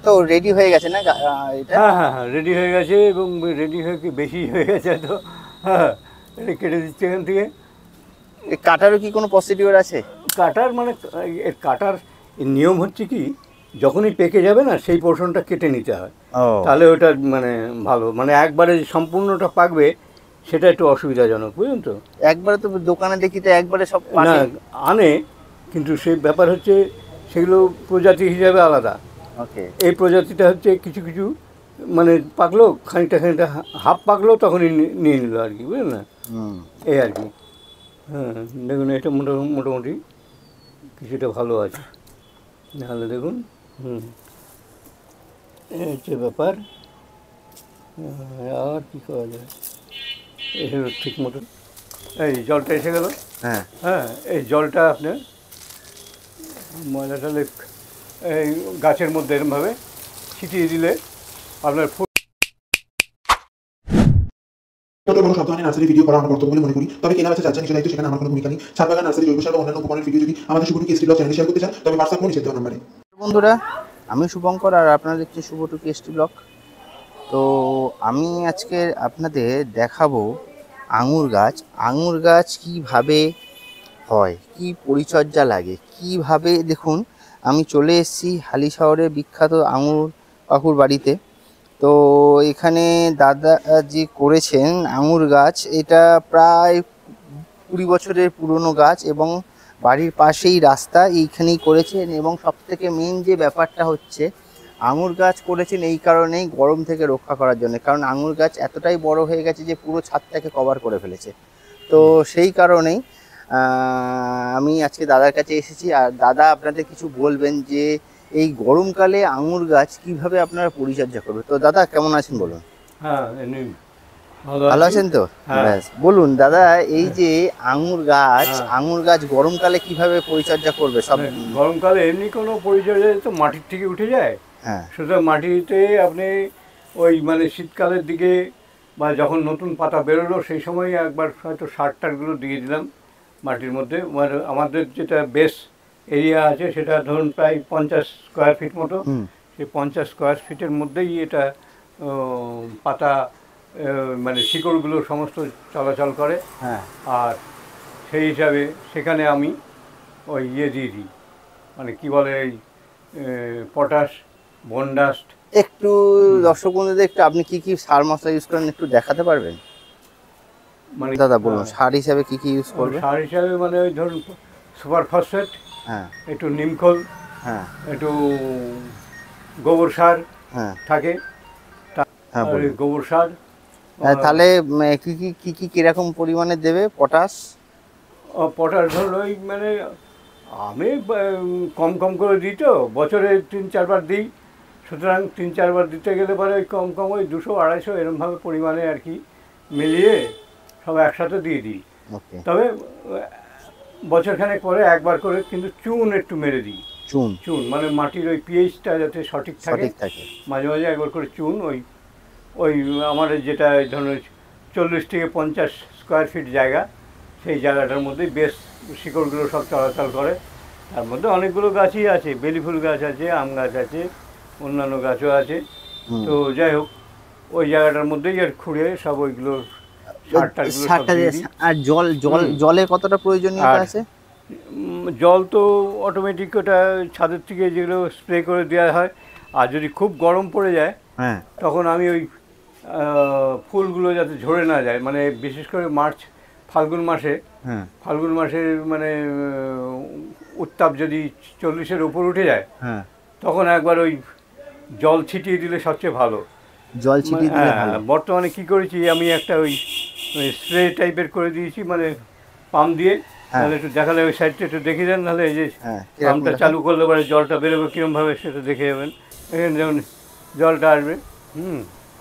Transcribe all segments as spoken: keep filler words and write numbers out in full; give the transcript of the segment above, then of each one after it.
তো রেডি হয়ে গেছে না এটা? হ্যাঁ হ্যাঁ হ্যাঁ রেডি হয়ে গেছে, এবং রেডি হয়ে কি বেশি হয়ে গেছে তো হ্যাঁ এটা কেটে দিচ্ছে এখান থেকে। কাটারও কি কোনো প্রসিডিওর আছে? কাটার মানে এর কাটার নিয়ম হচ্ছে কি, যখনই পেকে যাবে না সেই পোর্শনটা কেটে নিতে হয়, তাহলে ওটা মানে ভালো, মানে একবারে সম্পূর্ণটা পাকবে সেটা একটু অসুবিধাজনক, বুঝলেন তো। একবারে তো দোকানে দেখি তো একবারে সব না আনে, কিন্তু সেই ব্যাপার হচ্ছে সেগুলো প্রজাতি হিসাবে আলাদা। ওকে। এই প্রজাতিটা হচ্ছে কিছু কিছু মানে পাকলো খানিকটা খানিকটা হাফ পাকলো তখনই নিয়ে নিল আর কি, বুঝলেন না, এই আর কি। হ্যাঁ দেখুন এটা মোটামুটি মোটামুটি কিছুটা ভালো আছে, নাহলে দেখুন হুম এই হচ্ছে ব্যাপার। আর কী করা যায়, এই ঠিক মতন এই জলটা এসে গেল। হ্যাঁ হ্যাঁ এই জলটা আপনার ময়লাটা এই গাছের মধ্যে এরকমভাবে ছিটিয়ে দিলে আপনার ফুল। ছোট বড় সব ধরনের নার্সারি ভিডিও করা আমার কর্তব্য বলে মনে করি, তবে কেনা বেচা যার যা নিজের দায়িত্ব, সেখানে আমার কোনো ভূমিকা নেই। ছাদ বাগান, নার্সারি, জৈব সার বা অন্যান্য উপকরণের ভিডিও যদি আমাদের শুভটুকি এসটি ব্লগ চ্যানেলে শেয়ার করতে চান তবে হোয়াটসঅ্যাপ করে নিচে দেওয়া নম্বরে। বন্ধুরা, আমি শুভঙ্কর আর আপনারা দেখছেন শুভটুকি এসটি ব্লগ। তো আমি আজকে আপনাদের দেখাবো আঙুর গাছ। আঙুর গাছ কিভাবে হয়, কি পরিচর্যা লাগে, কিভাবে। দেখুন আমি চলে এসেছি হালি শহরের বিখ্যাত আঙুর কাকুর বাড়িতে। তো এখানে দাদা যে করেছেন আঙুর গাছ, এটা প্রায় কুড়ি বছরের পুরনো গাছ এবং বাড়ির পাশেই রাস্তা, এইখানেই করেছেন। এবং সবথেকে মেন যে ব্যাপারটা হচ্ছে আঙুর গাছ করেছেন এই কারণেই গরম থেকে রক্ষা করার জন্য, কারণ আঙুর গাছ এতটাই বড় হয়ে গেছে যে পুরো ছাদটাকে কভার করে ফেলেছে। তো সেই কারণেই আমি আজকে দাদার কাছে এসেছি। আর দাদা আপনাদের কিছু বলবেন যে এই গরমকালে আঙুর গাছ কিভাবে আপনারা পরিচর্যা করবে। তো দাদা কেমন আছেন বলুন? হ্যাঁ ভালো আছেন তো? ব্যাস বলুন দাদা, এই যে আঙুর গাছ, আঙুর গাছ গরমকালে কিভাবে পরিচর্যা করবে? সব গরমকালে এমনি কোনো পরিচর্যা তো মাটির থেকে উঠে যায়। হ্যাঁ সুতরাং মাটিতে আপনি ওই মানে শীতকালের দিকে বা যখন নতুন পাতা বেরোলো সেই সময় একবার হয়তো সার টারগুলো দিয়ে দিলাম মাটির মধ্যে। মানে আমাদের যেটা বেস এরিয়া আছে সেটা ধরুন প্রায় পঞ্চাশ স্কোয়ার ফিট মতো, সেই পঞ্চাশ স্কোয়ার ফিটের মধ্যেই এটা পাতা মানে শিকড়গুলো সমস্ত চলাচল করে। হ্যাঁ আর সেই হিসাবে সেখানে আমি ওই ইয়ে দিয়ে দিই, মানে কী বলে এই পটাশ, বনডাস্ট। একটু দর্শক বন্ধুদের একটু আপনি কি কি সার মশলা ইউজ করেন একটু দেখাতে পারবেন? মানে দাদা বলুন সার হিসাবে কি কি ইউজ করবেন? সার হিসাবে মানে ওই ধরুন সুপার ফসফেট, হ্যাঁ একটু নিমখোল, হ্যাঁ একটু গোবর সার হ্যাঁ থাকে, হ্যাঁ গোবর সার। তাহলে কি কি কি কি কিরকম পরিমাণে দেবে? পটাশ পটাশ ধরুন ওই মানে আমি কম কম করে দিই, তো বছরে তিন চারবার দিই, সুতরাং তিন চারবার দিতে গেলে পরে ওই কম কম ওই দুশো আড়াইশো এরমভাবে পরিমাণে আর কি মিলিয়ে সব একসাথে দিয়ে দিই। তবে বছরখানেক পরে একবার করে কিন্তু চুন একটু মেরে দিই। চুন চুন মানে মাটির ওই পিএইচটা যাতে সঠিক থাকে, মাঝে মাঝে একবার করে চুন ওই ওই আমাদের যেটা ধরুন চল্লিশ থেকে পঞ্চাশ স্কোয়ার ফিট জায়গা, সেই জায়গাটার মধ্যেই বেশ শিকড়গুলো সব চলাচল করে। তার মধ্যে অনেকগুলো গাছই আছে, বেলি ফুল গাছ আছে, আম গাছ আছে, অন্যান্য গাছও আছে। তো যাই হোক ওই জায়গাটার মধ্যেই আর খুঁড়ে সব ওইগুলো আর জল জল জলের কতটা প্রয়োজনীয়তা আছে? জল তো অটোমেটিক ওটা ছাদের থেকে যেগুলো স্প্রে করে দেওয়া হয়। আর যদি খুব গরম পড়ে যায় হ্যাঁ তখন আমি ওই ফুলগুলো যাতে ঝরে না যায়, মানে বিশেষ করে মার্চ ফাল্গুন মাসে, হ্যাঁ ফাল্গুন মাসের মানে উত্তাপ যদি চল্লিশের উপর উঠে যায় হ্যাঁ তখন একবার ওই জল ছিটিয়ে দিলে সবচেয়ে ভালো। জল ছিটিয়ে দিলে হ্যাঁ বর্তমানে কী করেছি আমি একটা ওই স্প্রে টাইপের করে দিয়েছি, মানে পাম্প দিয়ে। তাহলে একটু দেখালে ওই সাইডটা একটু দেখে দেন, নাহলে এই যে পাম্পটা চালু করলে পরে জলটা বেরোবে কীরকমভাবে সেটা দেখে যাবেন। এখানে যেমন জলটা আসবে, হুম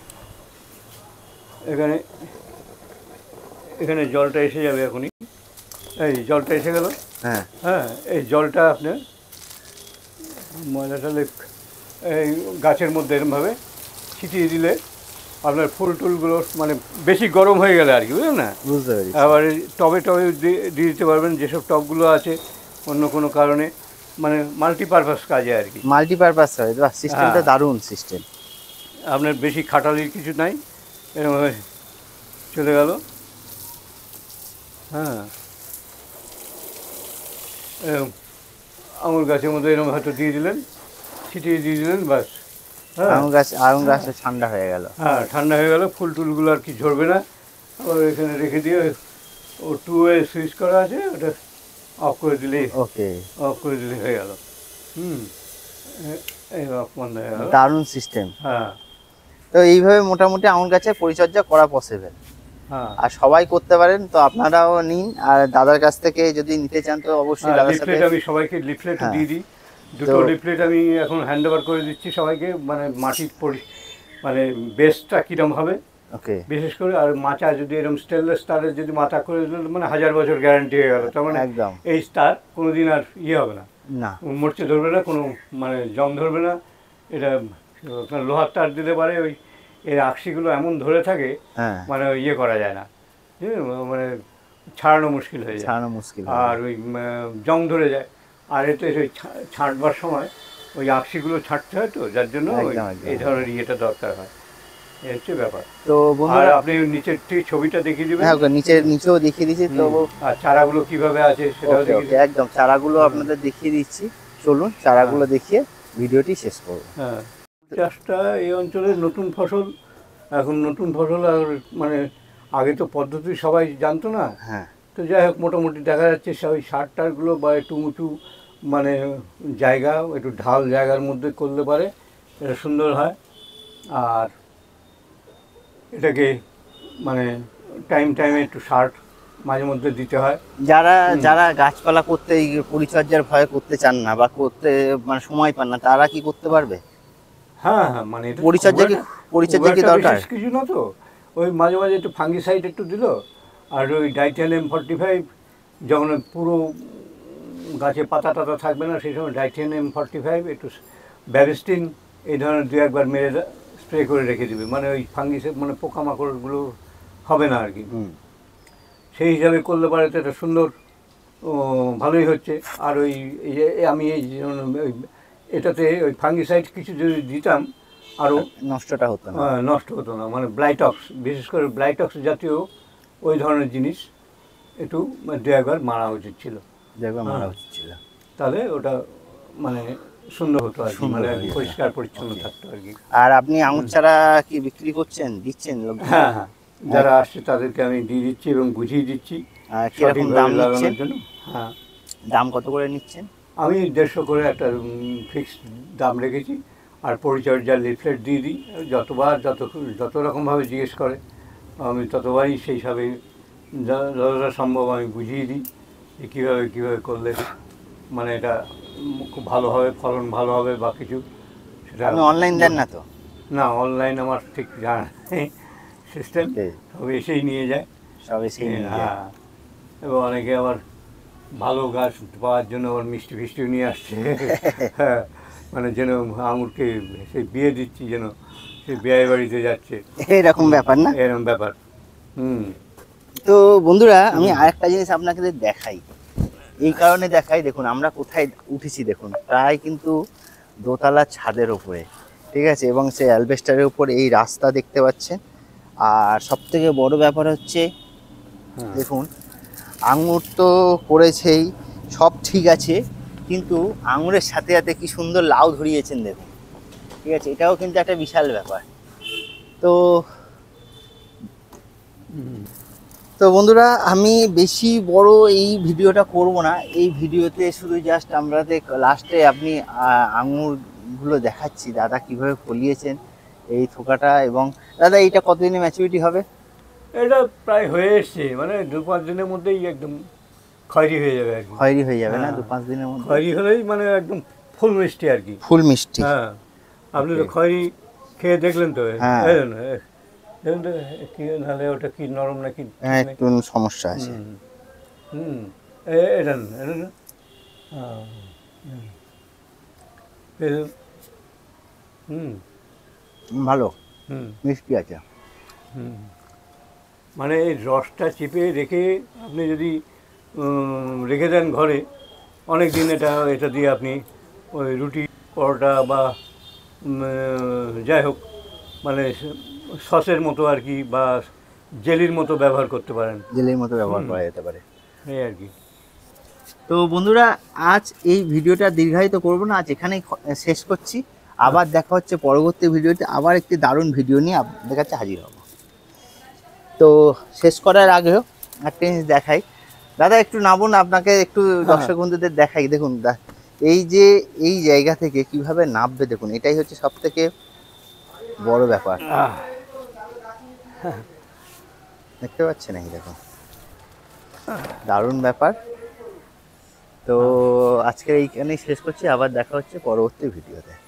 এখানে এখানে জলটা এসে যাবে এখনই, এই জলটা এসে গেল। হ্যাঁ হ্যাঁ এই জলটা আপনার ময়লাটা এই গাছের মধ্যে এরকমভাবে ছিটিয়ে দিলে আপনার ফুল টুলগুলো মানে বেশি গরম হয়ে গেলে আর কি, বুঝলেন না, বুঝতে পারি। আবার টবে টবে দিয়ে দিতে পারবেন, যেসব টবগুলো আছে অন্য কোনো কারণে মানে মাল্টিপারপাস কাজে আর কি। মাল্টিপারপাস হয়, বাহ সিস্টেমটা হ্যাঁ। দারুণ সিস্টেম। আপনার বেশি খাটালির কিছু নাই, এরকমভাবে চলে গেল। হ্যাঁ, এরকম আঙুর গাছের মধ্যে এরকম হয়তো দিয়ে দিলেন, ছিটিয়ে দিয়ে দিলেন, বাস। হ্যাঁ আঙুর গাছ আঙুর গাছটা ঠান্ডা হয়ে গেল। হ্যাঁ, ঠান্ডা হয়ে গেল, ফুল টুলগুলো আর কি ঝরবে না। আবার এখানে রেখে দিয়ে ও টু ওয়ে সুইচ করা আছে, ওটা অফ করে দিলেই ওকে, অফ করে দিলে হয়ে গেল। হুম, এ- এই অফ বন্ধ হয়ে গেল। দারুণ সিস্টেম। হ্যাঁ তো এইভাবে মোটামুটি আঙুর গাছের পরিচর্যা করা পসিবল, হ্যাঁ, আর সবাই করতে পারেন। তো আপনারাও নিন, আর দাদার কাছ থেকে যদি নিতে চান তো অবশ্যই দাদার সাথে। লিফলেট আমি সবাইকে লিফলেট হ্যাঁ। দিয়ে দিই, দুটো তো- লিফলেট আমি এখন হ্যান্ড ওভার করে দিচ্ছি সবাইকে, মানে মাটির পরি মানে বেসটা কীরকম হবে ওকে, বিশেষ করে। আর মাচা যদি এরকম স্টেনলেস স্টারের যদি মাথা করে দিল, মানে হাজার বছর গ্যারান্টি হয়ে গেল। তার মানে একদম এই স্টার কোনো দিন আর ইয়ে হবে না, না, মরচে ধরবে না, কোনো মানে জং ধরবে না। এটা আপনার লোহার তার দিতে পারে, ওই এর আকশিগুলো এমন ধরে থাকে, হ্ঁ মানে ওই ইয়ে করা যায় না, বুঝলেন? মানে ছাড়ানো মুশকিল হয়ে যায়, ছাড়ানো মুশকিল। আর ওই উম, জং ধরে যায়। আর এতে ওই ছা- ছাঁটবার সময় ওই আকশিগুলো ছাঁটতে হয়, তো যার জন্য ওই একদম, একদম। এই ধরনের ইয়েটা দরকার হয়, এই হচ্ছে ব্যাপার। তো আর বন্ধুরা, আপনি নিচের ঠিক ছবিটা দেখিয়ে দেবেন। হ্যাঁ ওকে নিচে নিচেও দেখিয়ে দিচ্ছি। তো হুম, আর চারাগুলো কিভাবে আছে সেটাও ওকে দেখিয়ে ওকে দেবেন। একদম চারাগুলো আপনাদের দেখিয়ে দিচ্ছি। চলুন চারাগুলো দেখিয়ে ভিডিওটি শেষ করব। হ্যাঁ, চাষটা এই অঞ্চলের নতুন ফসল, এখন নতুন ফসল। আর মানে আগে তো পদ্ধতি সবাই জানতো না, হ্যাঁ, তো যাই হোক মোটামুটি দেখা যাচ্ছে ওই সার টারগুলো বা একটু উঁচু মানে জায়গা, একটু ঢাল জায়গার মধ্যে করলে পারে এটা সুন্দর হয়। আর এটাকে মানে টাইম টাইমে একটু সার মাঝে মধ্যে দিতে হয়। যারা যারা গাছপালা করতে এই পরিচর্যার ভয়ে করতে চান না বা করতে মানে সময় পান না, তারা কি করতে পারবে? হ্যাঁ হ্যাঁ, মানে এটা পরিচর্যা কি খুব একটা- পরিচর্যা খুব কি একটা দরকার? বিশেষ কিছু না তো, ওই মাঝে মাঝে একটু ফাঙ্গিসাইড একটু দিল, আর ওই ডাইটেন এম ফর্টি ফাইভ যখন ওই পুরো গাছে পাতা টাতা থাকবে না, সেই সময় ডাইটেন এম ফর্টি ফাইভ একটু ব্যারিস্টিন এই ধরনের দু একবার মেরে স্প্রে করে রেখে দিবে, মানে ওই ফাঙ্গিসাইড মানে পোকামাকড়গুলো হবে না আর কি। হুম, সেই হিসাবে করলে পারে তো এটা সুন্দর, ও, ভালোই হচ্ছে। আর ওই এই যে আমি এই যে ওই এটাতে ওই ফাঙ্গিসাইড কিছু যদি দিতাম আরও নষ্টটা হতো না। আহ, নষ্ট হতো না, মানে ব্লাইটক্স, বিশেষ করে ব্লাইটক্স জাতীয় ওই ধরনের জিনিস একটু দু একবার মারা উচিত ছিল, দেখবে মারা হ্যাঁ। উচিত ছিল। তাহলে ওটা মানে সুন্দর হতো আর কি, সুন্দর মানে হয়ে যেত। পরিষ্কার পরিচ্ছন্ন থাকতো আর কি। আর আপনি আঙুর চারা কি বিক্রি করছেন, দিচ্ছেন লোক? হ্যাঁ হ্যাঁ, যারা আসছে তাদেরকে আমি দিয়ে দিচ্ছি এবং বুঝিয়ে দিচ্ছি আর কিরকম দাম সঠিকভাবে লাগানোর নিচ্ছেন? জন্য। হ্যাঁ, দাম কত করে নিচ্ছেন? আমি দেড়শো করে একটা ফিক্সড দাম রেখেছি। আর পরিচর্যার লিফলেট দিয়ে দিই, যতবার যত যত রকমভাবে জিজ্ঞেস করে আমি ততবারই সেই হিসাবে যা- যতটা সম্ভব আমি বুঝিয়ে দিই যে কীভাবে কীভাবে করলে মানে এটা উম, খুব ভালো হবে, ফলন ভালো হবে বা কিছু সেটা। আপনি অনলাইন দেন না তো? না, অনলাইন আমার ঠিক জানা সিস্টেম, Okay. সব এসেই নিয়ে যায়। সব এসে নিয়ে যায়। হ্যাঁ, এবং অনেকে আবার ভালো গাছ পাওয়ার জন্য আবার মিষ্টি ফিষ্টিও নিয়ে আসছে। হ্যাঁ, মানে যেন আঙুরকে সেই বিয়ে দিচ্ছি, যেন সেই বিয়ে বাড়িতে যাচ্ছে, এরকম ব্যাপার না? এরকম ব্যাপার। হুম, তো বন্ধুরা, আমি আরেকটা জিনিস আপনাকে দেখাই, এই কারণে দেখাই। দেখুন আমরা কোথায় উঠেছি, দেখুন প্রায় কিন্তু দোতলা ছাদের উপরে, ঠিক আছে, এবং সেই অ্যালবেস্টারের উপর এই রাস্তা দেখতে পাচ্ছেন। আর সব থেকে বড় ব্যাপার হচ্ছে হ্যাঁ। দেখুন আঙুর তো করেছেই, সব ঠিক আছে, কিন্তু আঙুরের সাথে সাথে কি সুন্দর লাউ ধরিয়েছেন দেখুন, ঠিক আছে, এটাও কিন্তু একটা বিশাল ব্যাপার। তো হুম, তো বন্ধুরা, আমি বেশি বড় এই ভিডিওটা করব না। এই ভিডিওতে শুধু জাস্ট আমরা লাস্টে আপনি আহ, আঙুরগুলো দেখাচ্ছি দাদা কিভাবে ফলিয়েছেন এই থোকাটা। এবং দাদা এইটা কতদিনে ম্যাচুরিটি হবে? এটা প্রায় হয়ে এসছে, মানে দু পাঁচ দিনের মধ্যেই একদম খয়েরি হয়ে যাবে আর কি। খয়েরি হয়ে যাবে না হ্যাঁ। দু পাঁচ দিনের মধ্যে? খয়েরি হলেই মানে একদম ফুল মিষ্টি আর কি। ফুল মিষ্টি। হ্যাঁ, আপনি তো Okay. খয়েরি খেয়ে দেখলেন তো? হ্যাঁ। এই দেখুন, এ, দেখুন তো কি, নাহলে ওটা কি নরম নাকি ঠিক হ্যাঁ, নাকি? একটু সমস্যা আছে। হুম, হুম, এ- এটা না, এটা না। হ্যাঁ, হুম। এই দেখুন। হুম, ভালো হুম, মিষ্টি আছে। হুম। মানে এই রসটা চেপে রেখে আপনি যদি উম, রেখে দেন ঘরে, অনেক দিন এটা এটা দিয়ে আপনি ওই রুটি পরোটা বা উম, যাই হোক মানে সসের মতো আর কি বা জেলির মতো ব্যবহার করতে পারেন, জেলের মতো ব্যবহার হুম। করা যেতে পারে। এই আর কি। তো বন্ধুরা, আজ এই ভিডিওটা দীর্ঘায়িত করব না, আজ এখানেই খ- শেষ করছি। আবার দেখা হচ্ছে পরবর্তী ভিডিওতে, আবার একটি দারুণ ভিডিও নিয়ে আপনাদের কাছে হাজির হব। তো শেষ করার আগেও একটা জিনিস দেখাই, দাদা একটু নামুন, আপনাকে একটু দর্শক বন্ধুদের দেখাই। দেখুন দা- এই যে এই জায়গা থেকে কিভাবে নামবে দেখুন, এটাই হচ্ছে সব থেকে বড় ব্যাপার। আহ, দেখতে পাচ্ছেন, এই দেখুন দারুণ ব্যাপার। তো আজকে এইখানেই শেষ করছি, আবার দেখা হচ্ছে পরবর্তী ভিডিওতে।